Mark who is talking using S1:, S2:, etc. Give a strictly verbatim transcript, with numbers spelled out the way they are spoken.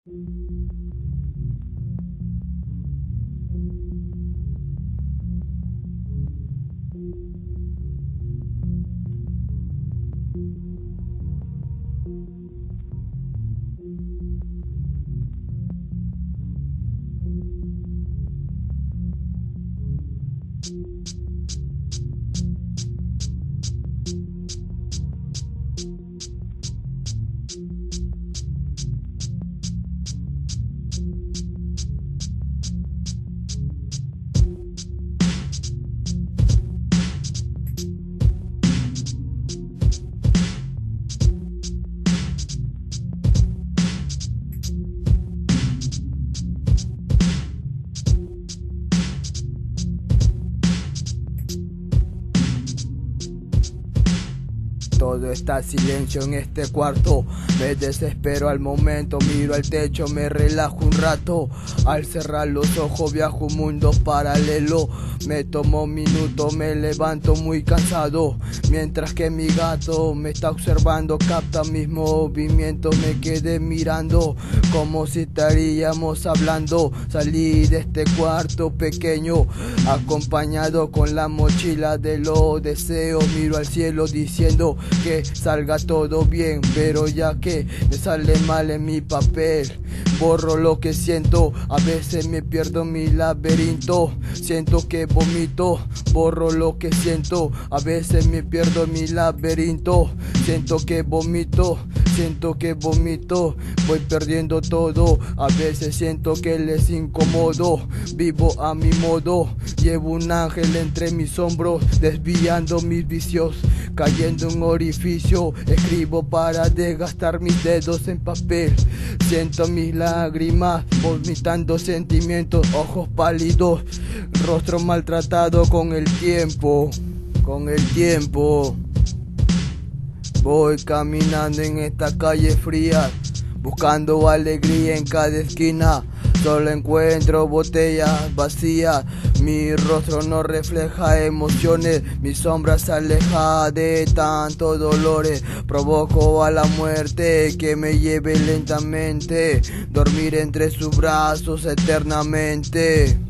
S1: Todo está silencio en este cuarto, me desespero al momento, miro al techo, me relajo un rato. Al cerrar los ojos viajo un mundo paralelo, me tomo un minuto, me levanto muy cansado. Mientras que mi gato me está observando, capta mis movimientos, me quedé mirando como si estaríamos hablando. Salí de este cuarto pequeño, acompañado con la mochila de los deseos. Miro al cielo diciendo que salga todo bien, pero ya que me sale mal en mi papel, borro lo que siento. A veces me pierdo en mi laberinto, siento que vomito, borro lo que siento. A veces me pierdo en mi laberinto, siento que vomito, siento que vomito, voy perdiendo todo. A veces siento que les incomodo, vivo a mi modo, llevo un ángel entre mis hombros, desviando mis vicios, cayendo en un orificio. Escribo para desgastar mis dedos en papel, siento mis lágrimas, vomitando sentimientos, ojos pálidos, rostro maltratado con el tiempo, con el tiempo. Voy caminando en esta calle fría, buscando alegría en cada esquina. Solo encuentro botellas vacías, mi rostro no refleja emociones, mi sombra se aleja de tantos dolores. Provoco a la muerte que me lleve lentamente, dormir entre sus brazos eternamente.